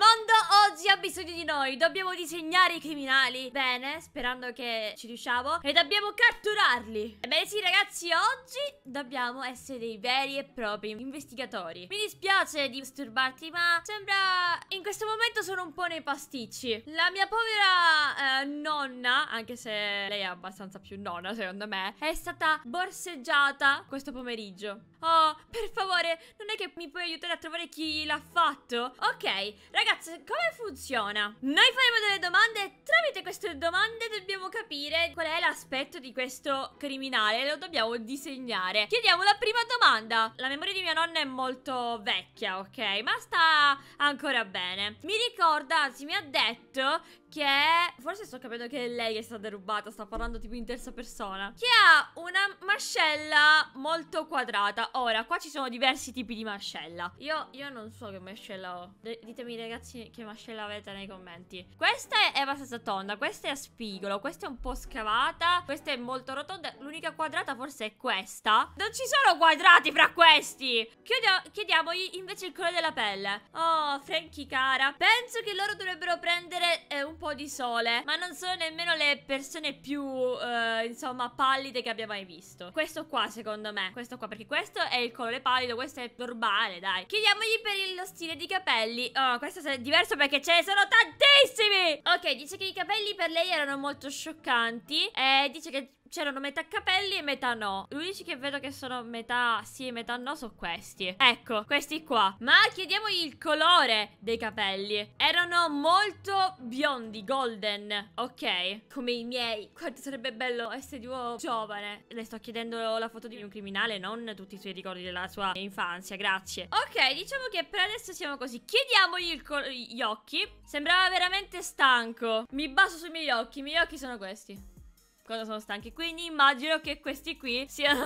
mondo oggi ha bisogno di noi. Dobbiamo disegnare i criminali bene, sperando che ci riusciamo, e dobbiamo catturarli. Ebbene sì ragazzi, oggi dobbiamo essere dei veri e propri investigatori. Mi dispiace di disturbarti, ma sembra in questo momento sono un po' nei pasticci. La mia povera nonna, anche se lei è abbastanza più nonna secondo me, è stata borseggiata questo pomeriggio. Oh, per favore, non è che mi puoi aiutare a trovare chi l'ha fatto? Ok, ragazzi, come funziona? Noi faremo delle domande e tramite queste domande dobbiamo capire qual è l'aspetto di questo criminale. Lo dobbiamo disegnare. Chiediamo la prima domanda. La memoria di mia nonna è molto vecchia, ok? Ma sta ancora bene. Mi ricorda, anzi mi ha detto che forse sto capendo che è lei che è stata rubata. Sta parlando tipo in terza persona. Che ha una mascella molto quadrata. Ora, qua ci sono diversi tipi di mascella. Io non so che mascella ho. Ditemi ragazzi che mascella avete nei commenti. Questa è abbastanza tonda, questa è a spigolo, questa è un po' scavata, questa è molto rotonda. L'unica quadrata forse è questa. Non ci sono quadrati fra questi. Chiediamogli invece il colore della pelle. Oh, Frankie cara, penso che loro dovrebbero prendere un po' di sole, ma non sono nemmeno le persone più insomma pallide che abbia mai visto. Questo qua secondo me, questo qua, perché questo è il colore pallido, questo è normale, dai. Chiediamogli per lo stile di capelli. Oh, questo è diverso perché ce ne sono tantissimi. Ok, dice che i capelli per lei erano molto scioccanti e dice che c'erano metà capelli e metà no. Gli unici che vedo che sono metà sì e metà no sono questi. Ecco, questi qua. Ma chiediamogli il colore dei capelli. Erano molto biondi, golden. Ok, come i miei. Quanto sarebbe bello essere di nuovo giovane. Le sto chiedendo la foto di un criminale, non tutti i suoi ricordi della sua infanzia, grazie. Ok, diciamo che per adesso siamo così. Chiediamogli gli occhi. Sembrava veramente stanco. Mi baso sui miei occhi. I miei occhi sono questi. Quando sono stanchi, quindi immagino che questi qui siano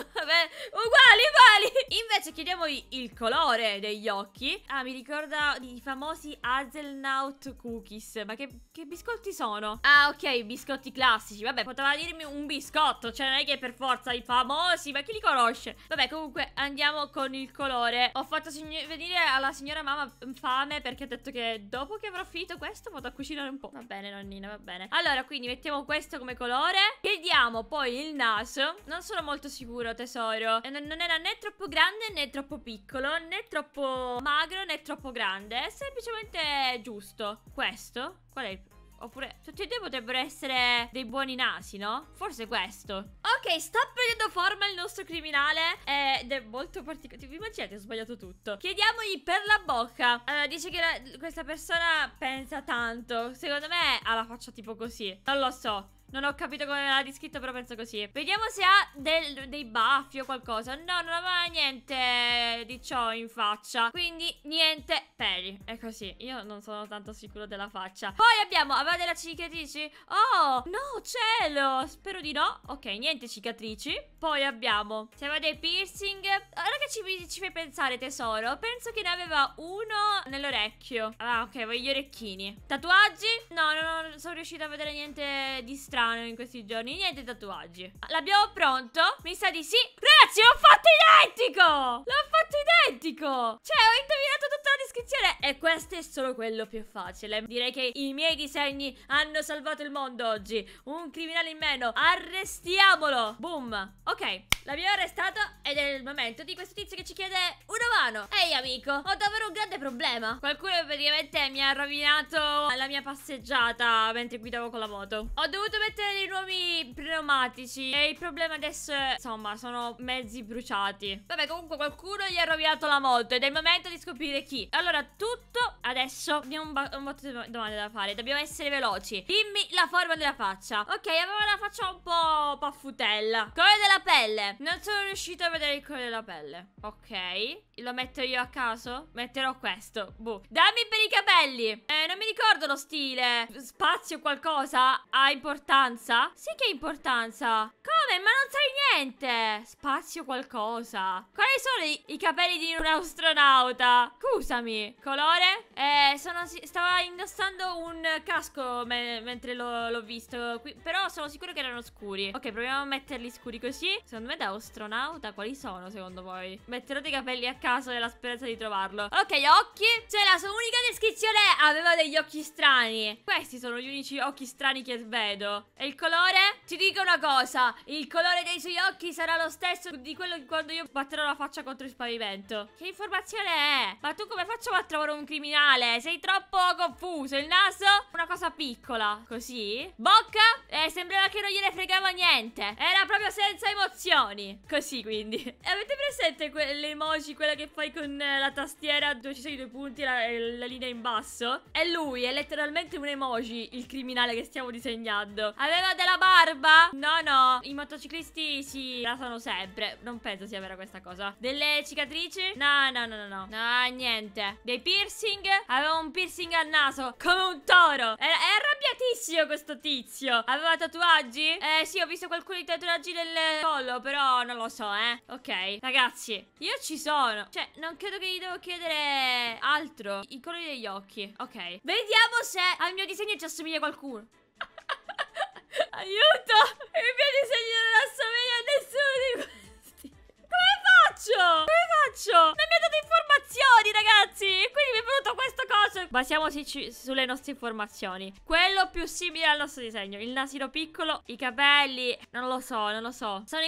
uguali. Invece chiediamogli il colore degli occhi. Ah, mi ricorda i famosi Hazelnut cookies. Ma che biscotti sono? Ah, ok, biscotti classici. Vabbè, poteva dirmi un biscotto, cioè non è che per forza i famosi, ma chi li conosce? Vabbè, comunque andiamo con il colore. Ho fatto venire alla signora mamma fame perché ha detto che dopo che avrò finito questo vado a cucinare un po'. Va bene, nonnina, va bene. Allora, quindi mettiamo questo come colore. Chiediamo poi il naso. Non sono molto sicuro, tesoro. Non era né troppo grande né troppo piccolo, né troppo magro né troppo grande. È semplicemente giusto. Questo? Qual è il... Oppure tutti e due potrebbero essere dei buoni nasi, no? Forse questo. Ok, sta prendendo forma il nostro criminale ed è molto particolare. Vi immaginate, ho sbagliato tutto. Chiediamogli per la bocca. Allora, dice che questa persona pensa tanto. Secondo me ha la faccia tipo così. Non lo so. Non ho capito come l'ha descritto, però penso così. Vediamo se ha dei baffi o qualcosa. No, non aveva niente di ciò in faccia. Quindi niente peli. È così. Io non sono tanto sicuro della faccia. Poi aveva delle cicatrici. Oh, no, cielo. Spero di no. Ok, niente cicatrici. Poi abbiamo, se aveva dei piercing. Ora che ci fai pensare, tesoro, penso che ne aveva uno nell'orecchio. Ah, ok, voglio gli orecchini. Tatuaggi? No, non sono riuscita a vedere niente di strano in questi giorni. Niente tatuaggi. L'abbiamo pronto? Mi sa di sì. Ragazzi, l'ho fatto identico! L'ho fatto identico! Cioè, ho indovinato tutta la descrizione. E questo è solo quello più facile. Direi che i miei disegni hanno salvato il mondo oggi. Un criminale in meno. Arrestiamolo. Boom. Ok, l'abbiamo arrestato ed è il momento di questo tizio che ci chiede una mano. Ehi amico, ho davvero un grande problema. Qualcuno praticamente mi ha rovinato la mia passeggiata mentre guidavo con la moto. Ho dovuto mettere dei nuovi pneumatici e il problema adesso è, insomma, sono mezzi bruciati. Vabbè, comunque qualcuno gli ha rovinato la moto ed è il momento di scoprire chi. Allora, tutto adesso abbiamo un botto di domande da fare. Dobbiamo essere veloci. Dimmi la forma della faccia. Ok, aveva la faccia un po' paffutella. Colore della pelle. Non sono riuscita a vedere il colore della pelle. Ok, lo metto io a caso? Metterò questo. Boh. Dammi per i capelli. Non mi ricordo lo stile. Spazio qualcosa ha importanza. importanza? Sì che ha importanza. Come? Ma non sai niente. Spazio qualcosa. Quali sono i capelli di un astronauta? Scusami. Colore? Stava indossando un casco mentre l'ho visto qui, però sono sicuro che erano scuri. Ok, proviamo a metterli scuri così. Secondo me da astronauta quali sono secondo voi? Metterò dei capelli a caso nella speranza di trovarlo. Ok, occhi. Cioè la sua unica descrizione aveva degli occhi strani. Questi sono gli unici occhi strani che vedo. E il colore? Ti dico una cosa, il colore dei suoi occhi sarà lo stesso di quello di quando io batterò la faccia contro il pavimento. Che informazione è? Ma tu come facciamo a trovare un criminale? Sei troppo confuso. Il naso? Una cosa piccola. Così. Bocca? Sembrava che non gliene fregava niente. Era proprio senza emozioni. Così quindi. Avete presente le emoji, quella che fai con la tastiera dove ci sono i due punti e la linea in basso? È lui, è letteralmente un emoji, il criminale che stiamo disegnando. Aveva della barba? No, no. I motociclisti si rasano sempre. Non penso sia vera questa cosa. Delle cicatrici? No, no, no, no, no. No, niente. Dei piercing? Aveva un piercing al naso, come un toro. È arrabbiatissimo questo tizio. Aveva tatuaggi? Sì, ho visto qualcuno di tatuaggi nel collo, però non lo so, Ok, ragazzi, io ci sono. Cioè, non credo che gli devo chiedere altro. I colori degli occhi. Ok, vediamo se al mio disegno ci assomiglia qualcuno. Aiuto! Il mio disegno non assomiglia a nessuno di questi. Come faccio? Come faccio? Non mi ha dato informazioni, ragazzi. Quindi mi è venuto questo coso. Basiamoci sulle nostre informazioni. Quello più simile al nostro disegno. Il nasino piccolo, i capelli. Non lo so, non lo so. Sono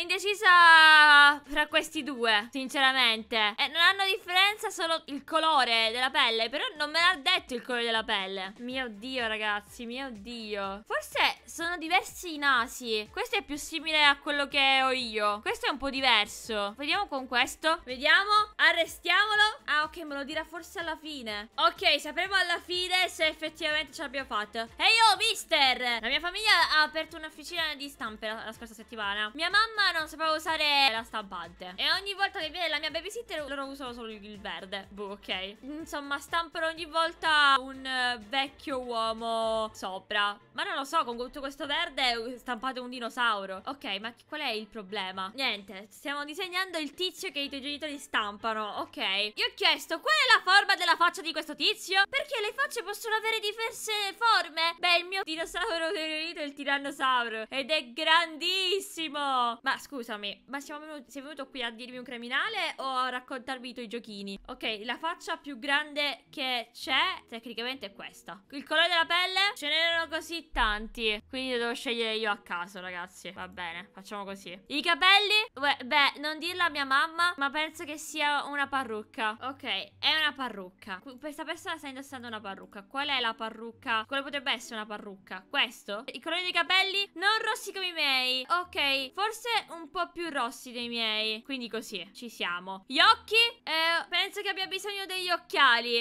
indecisa fra questi due, sinceramente. Non hanno differenza, solo il colore della pelle. Però non me l'ha detto il colore della pelle. Mio Dio, ragazzi, mio Dio. Forse sono diversi i nasi. Questo è più simile a quello che ho io. Questo è un po' diverso. Vediamo con questo. Vediamo. Arrestiamolo. Ah, ok, me lo dirà forse alla fine. Ok, sapremo alla fine se effettivamente ce l'abbiamo fatta. Ehi, oh, mister! La mia famiglia ha aperto un'officina di stampe la scorsa settimana. Mia mamma non sapeva usare la stampante e ogni volta che viene la mia babysitter loro usano solo il verde. Boh, ok. Insomma, stampano ogni volta un vecchio uomo sopra. Ma non lo so, con tutto questo verde stampate un dinosauro. Ok, ma qual è il problema? Niente, stiamo disegnando il tizio che i tuoi genitori stampano. Ok. Io ho chiesto qual è la forma della faccia di questo tizio? Perché le facce possono avere diverse forme. Beh, il mio dinosauro preferito è il tirannosauro ed è grandissimo. Ma scusami, ma sei venuto qui a dirmi un criminale o a raccontarmi i tuoi giochini? Ok, la faccia più grande che c'è tecnicamente è questa. Il colore della pelle? Ce n'erano così tanti, quindi devo scegliere io a caso, ragazzi. Va bene, facciamo così. I capelli? Beh, non dirlo a mia mamma, ma penso che sia una parrucca. Ok, è una parrucca. Questa persona sta indossando una parrucca. Qual è la parrucca? Quale potrebbe essere una parrucca? Questo? I colori dei capelli? Non rossi come i miei. Ok, forse un po' più rossi dei miei. Quindi così, ci siamo. Gli occhi? Penso che abbia bisogno degli occhiali.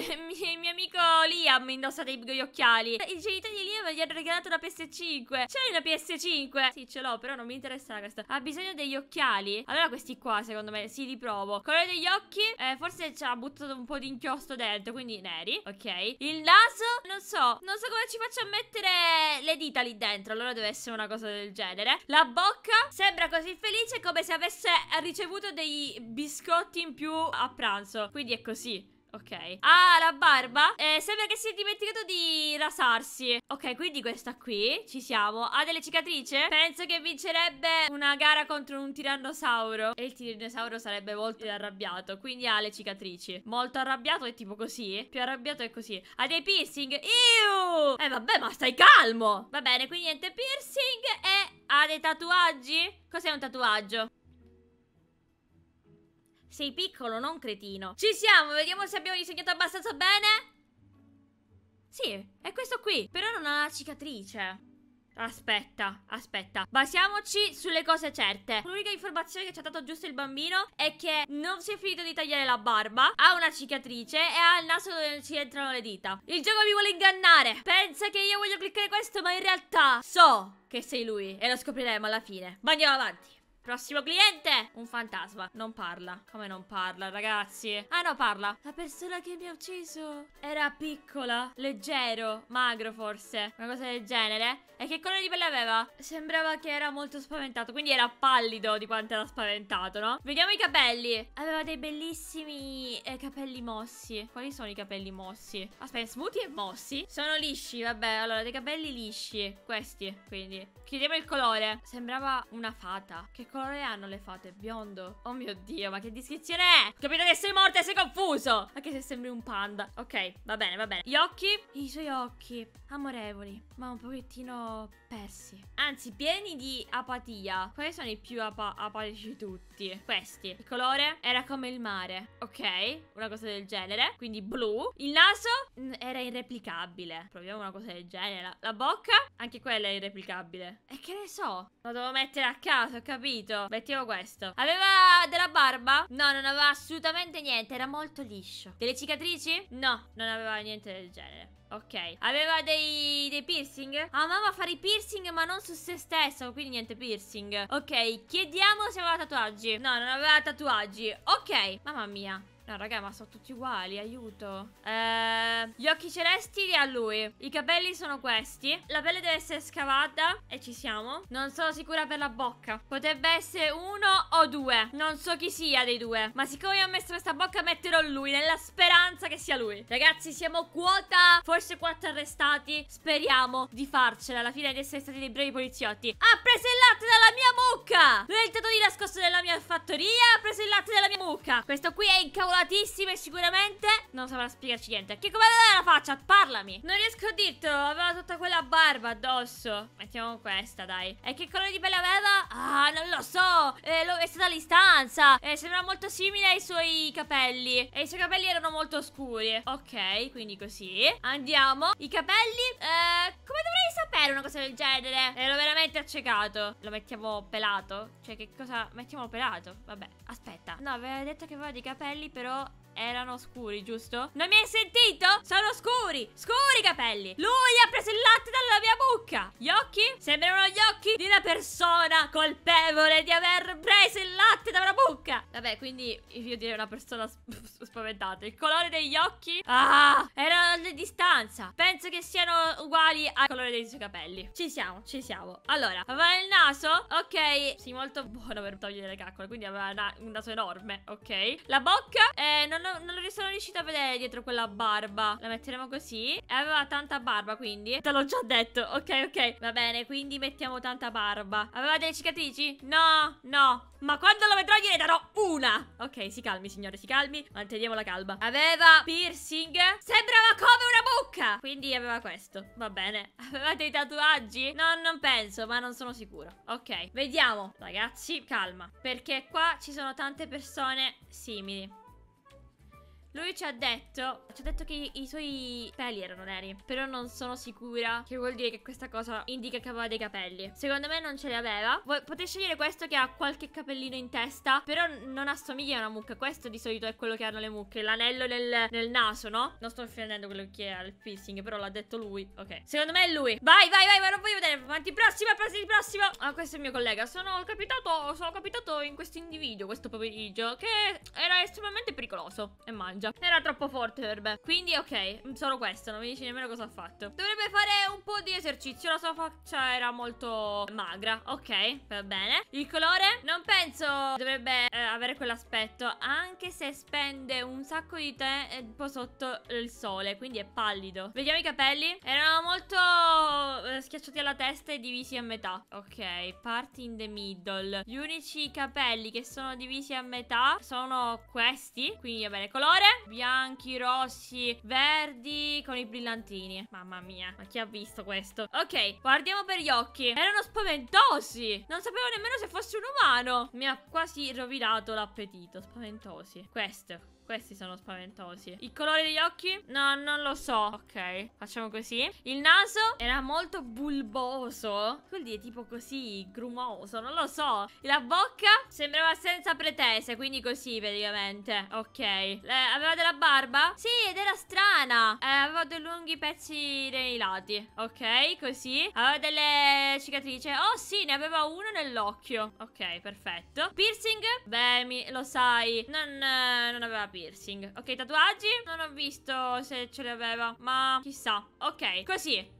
Il mio amico Liam indossa degli occhiali. I genitori di Liam gli hanno regalato una PS5. C'è una PS5? Sì, ce l'ho, però non mi interessa questo. Ha bisogno degli occhiali? Allora questi qua, secondo me, sì, li provo. Colore degli occhi? Forse ci ha buttato un po' di inchiostro dentro, quindi neri. Ok. Il naso? Non so come ci faccio a mettere le dita lì dentro. Allora deve essere una cosa del genere. La bocca sembra così felice come se avesse ricevuto dei biscotti in più a pranzo. Quindi è così. Ok. Ah, la barba? Sembra che si è dimenticato di rasarsi. Ok, quindi questa qui, ci siamo. Ha delle cicatrici? Penso che vincerebbe una gara contro un tirannosauro. E il tirannosauro sarebbe molto arrabbiato, quindi ha le cicatrici. Molto arrabbiato è tipo così. Più arrabbiato è così. Ha dei piercing. Iuh! Vabbè, ma stai calmo. Va bene, quindi niente piercing. E ha dei tatuaggi? Cos'è un tatuaggio? Sei piccolo, non cretino. Ci siamo, vediamo se abbiamo disegnato abbastanza bene. Sì, è questo qui. Però non ha la cicatrice. Aspetta. Basiamoci sulle cose certe. L'unica informazione che ci ha dato giusto il bambino è che non si è finito di tagliare la barba, ha una cicatrice e ha il naso dove ci entrano le dita. Il gioco mi vuole ingannare. Pensa che io voglio cliccare questo, ma in realtà so che sei lui e lo scopriremo alla fine. Ma andiamo avanti. Prossimo cliente. Un fantasma. Non parla. Come non parla, ragazzi? Ah, no, parla. La persona che mi ha ucciso era piccola, leggero, magro forse, una cosa del genere. E che colore di pelle aveva? Sembrava che era molto spaventato, quindi era pallido di quanto era spaventato, no? Vediamo i capelli. Aveva dei bellissimi capelli mossi. Quali sono i capelli mossi? Aspetta, smoothie e mossi? Sono lisci, vabbè. Allora, dei capelli lisci. Questi, quindi. Chiediamo il colore. Sembrava una fata. Che colore hanno le fate? Biondo. Oh mio Dio, ma che descrizione è? Ho capito che sei morta e sei confuso. Anche se sembri un panda. Ok, va bene, va bene. Gli occhi? I suoi occhi. Amorevoli, ma un pochettino persi. Anzi, pieni di apatia. Quali sono i più apatici tutti? Questi. Il colore era come il mare. Ok, una cosa del genere. Quindi blu. Il naso era irreplicabile. Proviamo una cosa del genere. La bocca, anche quella è irreplicabile. E che ne so? Lo devo mettere a caso, ho capito. Mettiamo questo. Aveva della barba? No, non aveva assolutamente niente. Era molto liscio. Delle cicatrici? No, non aveva niente del genere. Ok, aveva dei piercing? Amava fare i piercing ma non su se stesso, quindi niente piercing. Ok, chiediamo se aveva tatuaggi. No, non aveva tatuaggi. Ok, mamma mia. No, raga, ma sono tutti uguali, aiuto. Gli occhi celesti li ha lui. I capelli sono questi. La pelle deve essere scavata. E ci siamo. Non sono sicura per la bocca. Potrebbe essere uno o due. Non so chi sia dei due. Ma siccome ho messo questa bocca, metterò lui, nella speranza che sia lui. Ragazzi, siamo quota forse 4 arrestati. Speriamo di farcela alla fine di essere stati dei bravi poliziotti. Ha preso il latte dalla mia mucca. Lui è entrato di nascosto nella mia fattoria. Ha preso il latte dalla mia mucca. Questo qui è incavolato e sicuramente non saprà spiegarci niente. Che come aveva la faccia? Parlami. Non riesco a dirtelo. Aveva tutta quella barba addosso. Mettiamo questa, dai. E che colore di pelle aveva? Ah, non lo so. È stata all'istanza. Sembra molto simile ai suoi capelli. E i suoi capelli erano molto scuri. Ok, quindi così. Andiamo. I capelli come dovrei sapere una cosa del genere? L'ho veramente accecato. Lo mettiamo pelato? Cioè, che cosa? Mettiamo pelato? Vabbè, aspetta. No, aveva detto che aveva dei capelli, però erano scuri, giusto? Non mi hai sentito? Sono scuri! Scuri i capelli! Lui ha preso il latte dalla mia bucca! Gli occhi? Sembrano gli occhi di una persona colpevole di aver preso il latte da una bucca! Vabbè, quindi io direi una persona spaventata. Il colore degli occhi? Ah! Erano a distanza. Penso che siano uguali al colore dei suoi capelli. Ci siamo, ci siamo. Allora, aveva il naso? Ok. Sì, molto buono per togliere le caccole. Quindi aveva un naso enorme. Ok. La bocca? Non sono riuscita a vedere dietro quella barba. La metteremo così. E aveva tanta barba, quindi te l'ho già detto. Ok, ok. Va bene, quindi mettiamo tanta barba. Aveva delle cicatrici? No, no. Ma quando lo vedrò gliene darò una. Ok, si calmi, signore, si calmi. Manteniamo la calma. Aveva piercing. Sembrava come una bucca. Quindi aveva questo. Va bene. Aveva dei tatuaggi? No, non penso, ma non sono sicura. Ok, vediamo. Ragazzi, calma. Perché qua ci sono tante persone simili. Lui ci ha detto che i suoi peli erano neri. Però non sono sicura. Che vuol dire che questa cosa indica che aveva dei capelli. Secondo me non ce li aveva. Potete scegliere questo che ha qualche capellino in testa. Però non assomiglia a una mucca. Questo di solito è quello che hanno le mucche. L'anello nel naso, no? Non sto offendendo quello che ha il piercing, però l'ha detto lui. Ok, secondo me è lui. Vai, vai, vai, ma non voglio vedere. Avanti, prossimo, prossimo. Ah, questo è il mio collega. Sono capitato in questo individuo questo pomeriggio, che era estremamente pericoloso. E mangia. Era troppo forte per me. Quindi ok, solo questo. Non mi dici nemmeno cosa ha fatto. Dovrebbe fare un po' di esercizio. La sua faccia era molto magra. Ok, va bene. Il colore? Non penso dovrebbe avere quell'aspetto, anche se spende un sacco di tempo sotto il sole, quindi è pallido. Vediamo i capelli. Erano molto schiacciati alla testa e divisi a metà. Ok, parti in the middle. Gli unici capelli che sono divisi a metà sono questi. Quindi va bene, colore? Bianchi, rossi, verdi con i brillantini. Mamma mia, ma chi ha visto questo? Ok, guardiamo per gli occhi. Erano spaventosi. Non sapevo nemmeno se fosse un umano. Mi ha quasi rovinato l'appetito. Spaventosi. Questi sono spaventosi. Il colore degli occhi? No, non lo so. Ok, facciamo così. Il naso era molto bulboso. Vuol dire tipo così, grumoso, non lo so. La bocca sembrava senza pretese, quindi così praticamente. Ok. Aveva della barba? Sì, ed era strana. Aveva dei lunghi lunghi pezzi nei lati. Ok, così. Aveva delle cicatrici. Oh sì, ne aveva uno nell'occhio. Ok, perfetto. Piercing? Beh, lo sai, non aveva piercing. Ok, tatuaggi? Non ho visto se ce li aveva, ma chissà. Ok, così.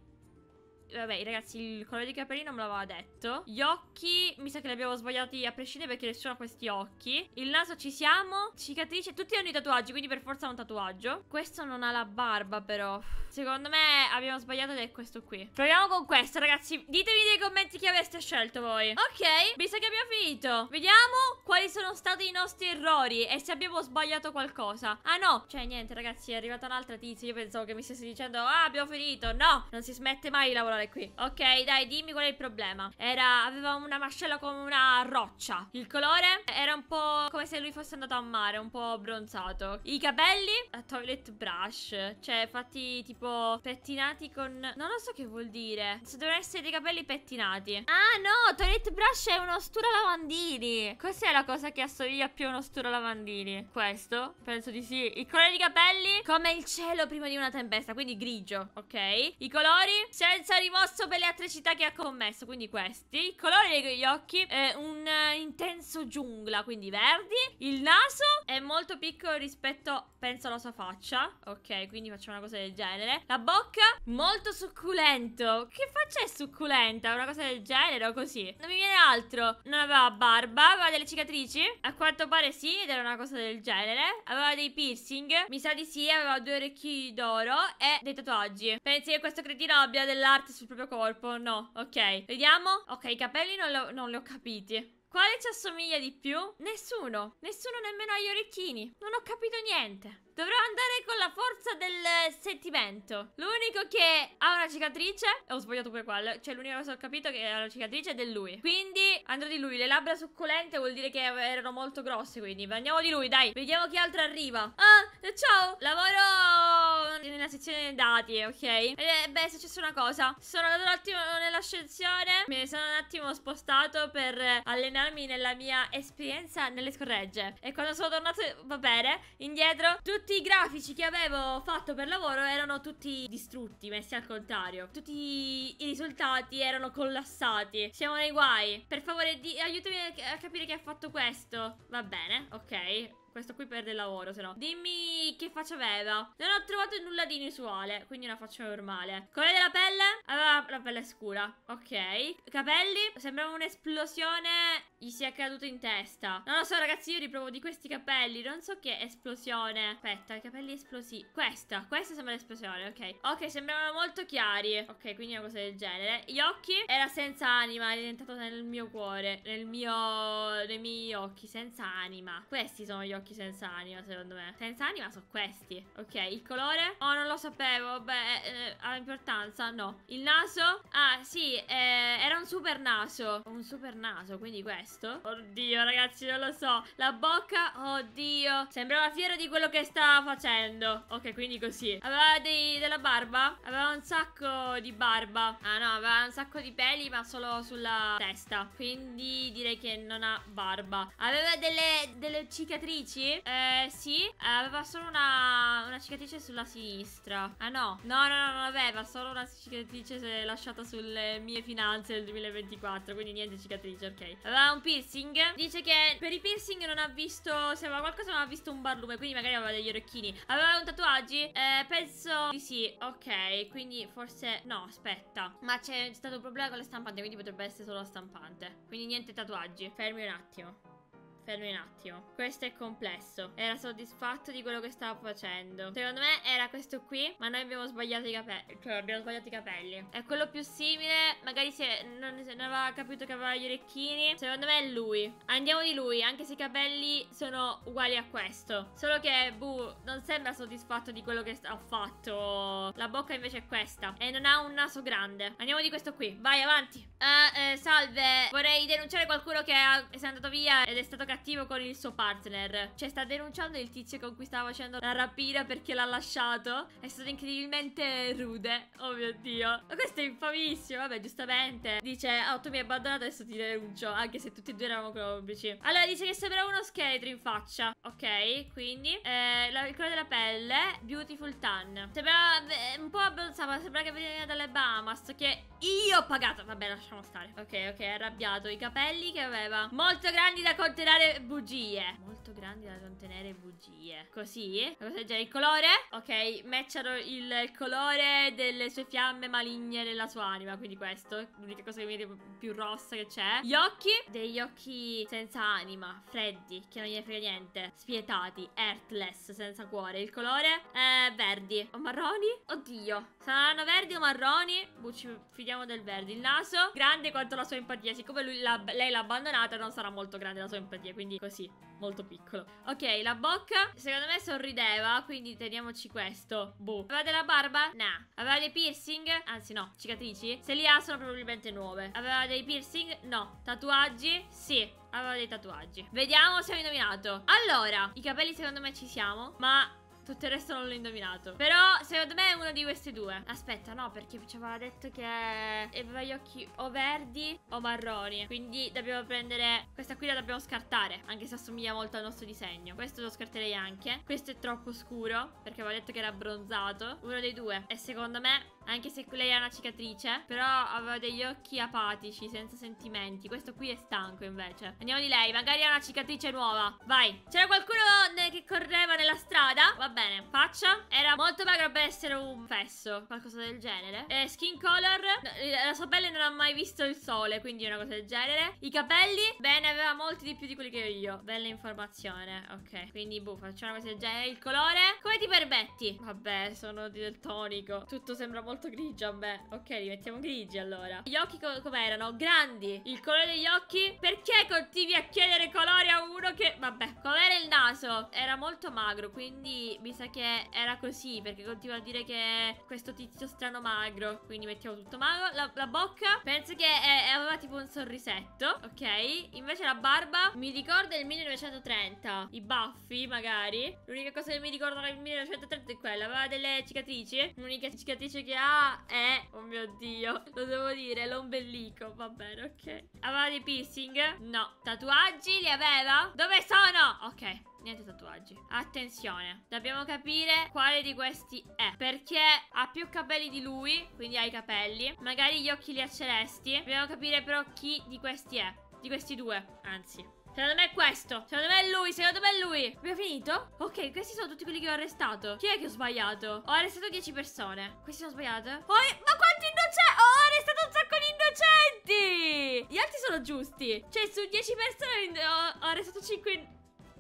Vabbè, ragazzi, il colore di capelli non me l'aveva detto. Gli occhi, mi sa che li abbiamo sbagliati a prescindere perché nessuno ha questi occhi. Il naso ci siamo. Cicatrice, tutti hanno i tatuaggi, quindi per forza ha un tatuaggio. Questo non ha la barba, però. Secondo me abbiamo sbagliato ed è questo qui. Proviamo con questo, ragazzi. Ditemi nei commenti chi avreste scelto voi. Ok, mi sa che abbiamo finito. Vediamo quali sono stati i nostri errori e se abbiamo sbagliato qualcosa. Ah no, cioè niente, ragazzi, è arrivata un'altra tizia. Io pensavo che mi stessi dicendo, ah, abbiamo finito. No, non si smette mai di lavorare qui. Ok, dai, dimmi qual è il problema. Aveva una mascella come una roccia. Il colore era un po' come se lui fosse andato a mare, un po' bronzato. I capelli, a toilet brush, cioè fatti tipo pettinati con... non lo so che vuol dire. Se devono essere dei capelli pettinati. Ah no, toilet brush è uno stura lavandini. Cos'è la cosa che assomiglia più a uno stura lavandini? Questo? Penso di sì. Il colore di capelli come il cielo prima di una tempesta, quindi grigio. Ok. I colori senza rimosso per le atrocità che ha commesso, quindi questi. Il colore degli occhi è un intenso giungla, quindi verdi. Il naso è molto piccolo rispetto, penso, alla sua faccia. Ok, quindi facciamo una cosa del genere. La bocca molto succulento. Che faccia è succulenta? Una cosa del genere o così? Non mi viene altro. Non aveva barba, aveva delle cicatrici? A quanto pare sì, ed era una cosa del genere. Aveva dei piercing? Mi sa di sì, aveva 2 orecchini d'oro e dei tatuaggi. Pensi che questo cretino abbia dell'arte sul proprio corpo? No, ok. Vediamo. Ok, i capelli non li ho capiti. Quale ci assomiglia di più? Nessuno. Nessuno nemmeno agli orecchini. Non ho capito niente. Dovrò andare con la forza del sentimento. L'unico che ha una cicatrice, ho sbagliato pure quello, cioè l'unica cosa che ho capito è che ha una cicatrice ed è lui. Quindi andrò di lui. Le labbra succulente vuol dire che erano molto grosse, quindi andiamo di lui, dai. Vediamo chi altro arriva. Ah, ciao. Lavoro nella sezione dati, ok? Beh, è successa una cosa. Sono andato un attimo nell'ascensore, mi sono un attimo spostato per allenarmi nella mia esperienza nelle scorregge. E quando sono tornato, va bene, indietro, tutti i grafici che avevo fatto per lavoro erano tutti distrutti, messi al contrario. Tutti i risultati erano collassati. Siamo nei guai. Per favore, aiutami a capire chi ha fatto questo. Va bene, ok. Questo qui perde il lavoro, se no. Dimmi che faccia aveva. Non ho trovato nulla di inusuale, quindi una faccia normale. Colore della pelle? Aveva la pelle scura. Ok. Capelli? Sembrava un'esplosione gli sia caduto in testa. Non lo so, ragazzi, io riprovo di questi capelli. Non so che esplosione. Aspetta, i capelli esplosivi. Questa sembra l'esplosione, ok. Ok, sembravano molto chiari. Ok, quindi una cosa del genere. Gli occhi? Era senza anima, è diventato nel mio cuore. Nei miei occhi, senza anima. Questi sono gli occhi senza anima, secondo me. Senza anima sono questi. Ok, il colore? Oh, non lo sapevo. Beh, ha importanza? No. Il naso? Ah, sì, era un super naso. Un super naso, quindi questo. Oddio, ragazzi, non lo so. La bocca? Oddio. Sembrava fiero di quello che stava facendo. Ok, quindi così. Aveva della barba? Aveva un sacco di barba. Ah, no, aveva un sacco di peli, ma solo sulla testa. Quindi direi che non ha barba. Aveva delle cicatrici? Sì, aveva solo una cicatrice sulla sinistra. Ah no, non aveva solo una cicatrice lasciata sulle mie finanze del 2024. Quindi niente cicatrice, ok. Aveva un piercing. Dice che per i piercing non ha visto, se aveva qualcosa non ha visto un barlume, quindi magari aveva degli orecchini. Aveva un tatuaggi? Penso di sì. Ok, quindi forse no, aspetta. Ma c'è stato un problema con le stampanti, quindi potrebbe essere solo la stampante. Quindi niente tatuaggi. Fermi un attimo. Questo è complesso. Era soddisfatto di quello che stava facendo. Secondo me era questo qui, ma noi abbiamo sbagliato i capelli. Cioè abbiamo sbagliato i capelli. È quello più simile. Magari se non aveva capito che aveva gli orecchini. Secondo me è lui. Andiamo di lui, anche se i capelli sono uguali a questo. Solo che non sembra soddisfatto di quello che ha fatto. La bocca invece è questa e non ha un naso grande. Andiamo di questo qui. Vai avanti. Salve, vorrei denunciare qualcuno che è andato via ed è stato cattivo con il suo partner. Cioè sta denunciando il tizio con cui stava facendo la rapina perché l'ha lasciato. È stato incredibilmente rude. Oh mio Dio. Ma questo è infamissimo. Vabbè, giustamente dice, oh, tu mi hai abbandonato, adesso ti denuncio. Anche se tutti e due eravamo complici. Allora dice che sembrava uno scheletro in faccia. Ok, quindi il colore della pelle, beautiful tan. Sembrava un po' Mazza, ma sembra che venga dalle Bahamas, che io ho pagato. Vabbè, lasciamo stare. Ok, è arrabbiato. I capelli che aveva molto grandi da contenere bugie. Molto grandi da contenere bugie. Così. Cosa del genere. Il colore? Ok, matchano il colore delle sue fiamme maligne nella sua anima. Quindi questo, l'unica cosa che mi viene più rossa che c'è. Gli occhi? Degli occhi senza anima, freddi, che non gliene frega niente. Spietati, earthless, senza cuore. Il colore? Verdi. O marroni? Oddio. Saranno verdi o marroni? Ci fidiamo del verde. Il naso? Grande quanto la sua empatia. Siccome lei l'ha abbandonata, non sarà molto grande la sua empatia. Quindi così, molto piccolo. Ok, la bocca, secondo me sorrideva, quindi teniamoci questo. Boh. Aveva della barba? Nah. Aveva dei piercing? Anzi no, cicatrici? Se li ha sono probabilmente nuove. Aveva dei piercing? No. Tatuaggi? Sì. Aveva dei tatuaggi. Vediamo se ho indovinato. Allora, i capelli secondo me ci siamo, ma tutto il resto non l'ho indovinato. Però secondo me è uno di questi due. Aspetta, no, perché ci aveva detto che aveva gli occhi o verdi o marroni. Quindi dobbiamo prendere questa qui, la dobbiamo scartare, anche se assomiglia molto al nostro disegno. Questo lo scarterei anche. Questo è troppo scuro, perché aveva detto che era bronzato. Uno dei due. E secondo me, anche se lei ha una cicatrice, però aveva degli occhi apatici, senza sentimenti. Questo qui è stanco invece. Andiamo di lei, magari ha una cicatrice nuova. Vai. C'era qualcuno che correva nella strada? Va bene. Faccia? Era molto magro per essere un fesso, qualcosa del genere. Skin color? La sua pelle non ha mai visto il sole, quindi una cosa del genere. I capelli? Bene, aveva molti di più di quelli che ho io. Bella informazione. Ok, quindi boh, facciamo una cosa del genere. Il colore? Come ti permetti? Vabbè, sono del tonico. Tutto sembra molto grigio a me. Ok, li mettiamo grigi allora. Gli occhi com'erano? Grandi. Il colore degli occhi? Perché continui a chiedere colori a uno che... Vabbè. Com'era il naso? Era molto magro, quindi mi sa che era così, perché continua a dire che questo tizio strano magro. Quindi mettiamo tutto magro. La bocca? Penso che aveva tipo un sorrisetto. Ok. Invece la barba mi ricorda il 1930. I baffi magari. L'unica cosa che mi ricorda del 1930 è quella. Aveva delle cicatrici. L'unica cicatrice che ha è... Oh mio Dio, lo devo dire, l'ombelico. Va bene, ok. Aveva dei piercing? No. Tatuaggi li aveva? Dove sono? Ok. Niente tatuaggi. Attenzione, dobbiamo capire quale di questi è, perché ha più capelli di lui, quindi ha i capelli. Magari gli occhi li ha celesti. Dobbiamo capire però chi di questi è. Di questi due, anzi. Secondo me è questo. Secondo me è lui. Secondo me è lui. Abbiamo finito? Ok, questi sono tutti quelli che ho arrestato. Chi è che ho sbagliato? Ho arrestato 10 persone. Questi sono sbagliate? Ma quanti innocenti? Ho arrestato un sacco di innocenti. Gli altri sono giusti. Cioè su 10 persone ho arrestato 5.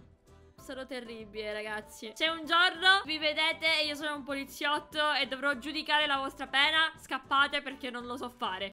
Sono terribili, ragazzi. Se un giorno vi vedete e io sono un poliziotto e dovrò giudicare la vostra pena, scappate perché non lo so fare.